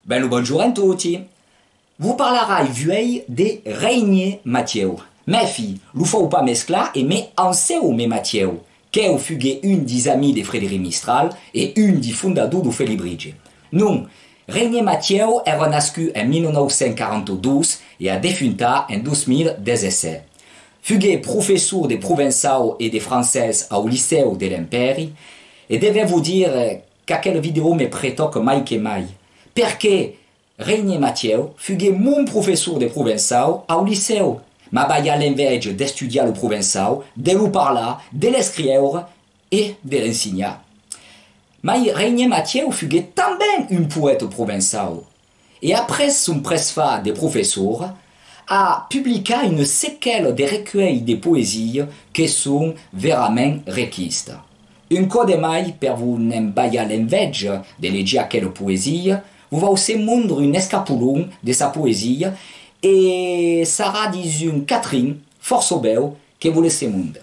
Bello buongiorno a tutti. Vous parlerai vuei de Reinier Mathieu. Mais fi, lu faut pas mescla et mais en seu me Mathieu, qu'eu fugue une des amis de Frédéric Mistral et une des fundadors du Felibrige. Non, Reinier Mathieu era nascu en 1942 et a defunta en 2017. Fugue professeur de provençal et de français au Liceu de l'Emperi et devais vous dire qu'aquelle vidéo me prétoque mai que mai. Perché Reinier Mathieu fugue mon professeur de provençal au liceu. Ma baia l'invege d'estudiar le provençal, de lo parlar, de l'escriure et de l'enseigner. Mais Reinier Mathieu fugue também un poète provençal. Et après son presfa de professeur, a publié une séquelle de recueils de poésie qui sont vraiment requistes. Un code mai per vous n'embaia l'invege de llegir aquelle poésie, vous va aussi montrer un escapulon de sa poésie et sera dis une Catherine force belle que vous laissez monde.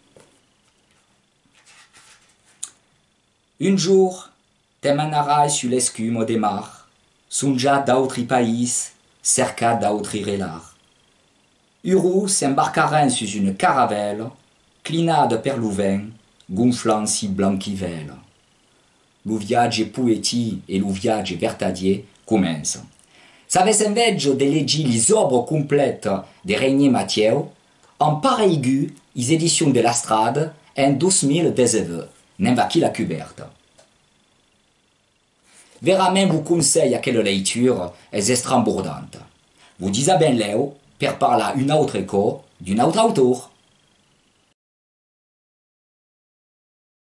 Un jour, te mènerai sur l'escume des mars, sonja d'autres pays, cerca d'autres relars. Uro s'embarquera sur une caravelle, clinade per louvain, gonflant si blanquivelle. Le viatge poétique et le viatge vertadier commencent. Savez envege de llegir les œuvres complètes de Reinier Mathieu, en pareil les éditions de la Strade en 2019, n'en va qui la cuberte. Vraiment vous conseille aquelle lecture est estrambordante. Vous dites à ben Léo, per parler une autre écho d'un autre auteur.